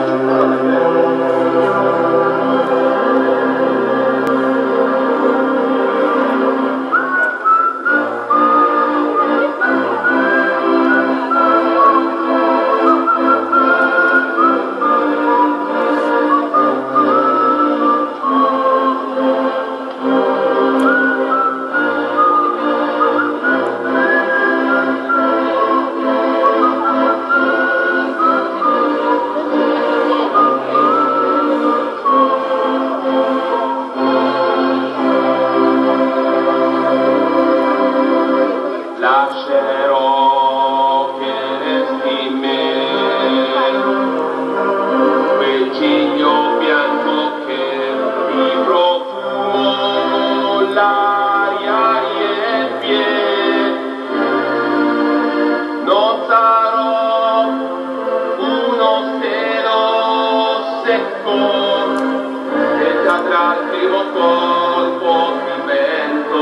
Lascerò che resti in me quel ciglio bianco che mi profumo l'aria riempie. Non sarò uno stelo secco che cadrà al primo colpo di vento.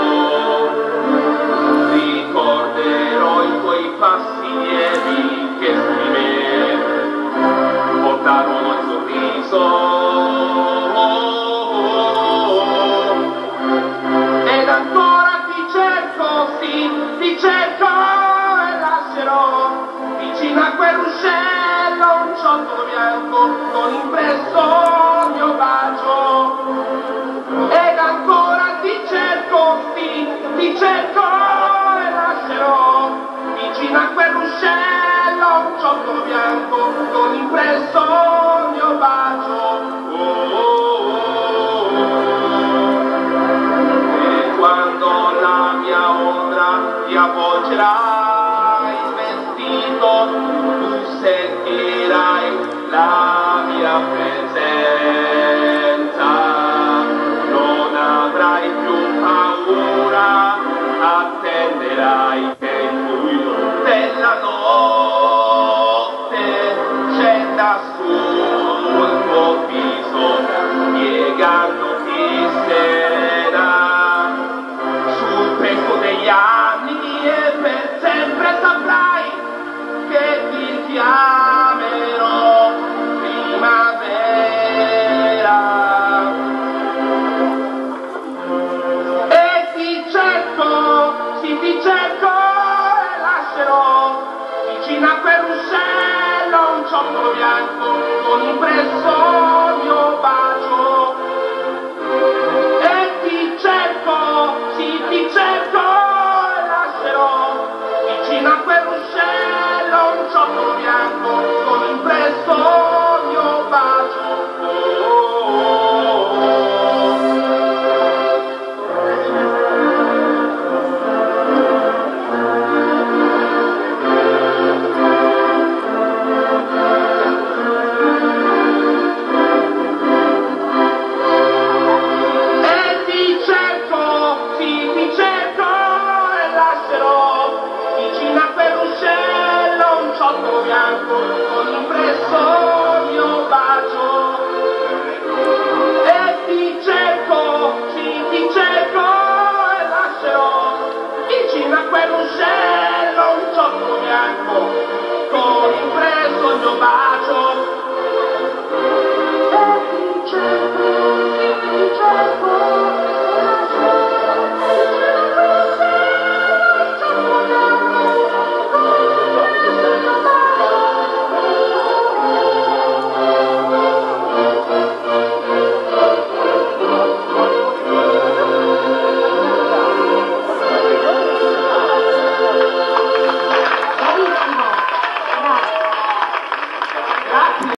Ricorderò i tuoi passi lievi che su di me portarono il sorriso. Ed ancora ti cerco, sì, ti cerco e lascerò vicino a quel ruscello un ciottolo bianco con impresso il mio bacio. Ed ancora ti cerco, sì, ti cerco vicino a quel ruscello un ciottolo bianco con impresso il mio bacio. E quando la mia ombra ti avvolgerà il vestito, tu sentirai la mia presenza. Non avrai più paura, attenderai che il buio della notte scenda sul tuo viso, piegandoti serena sul petto degli anni, e per sempre saprai che ti chiamerò primavera. E ti cerco, sì, ti cerco e lascerò vicino a quel ruscello un ciottolo bianco con impresso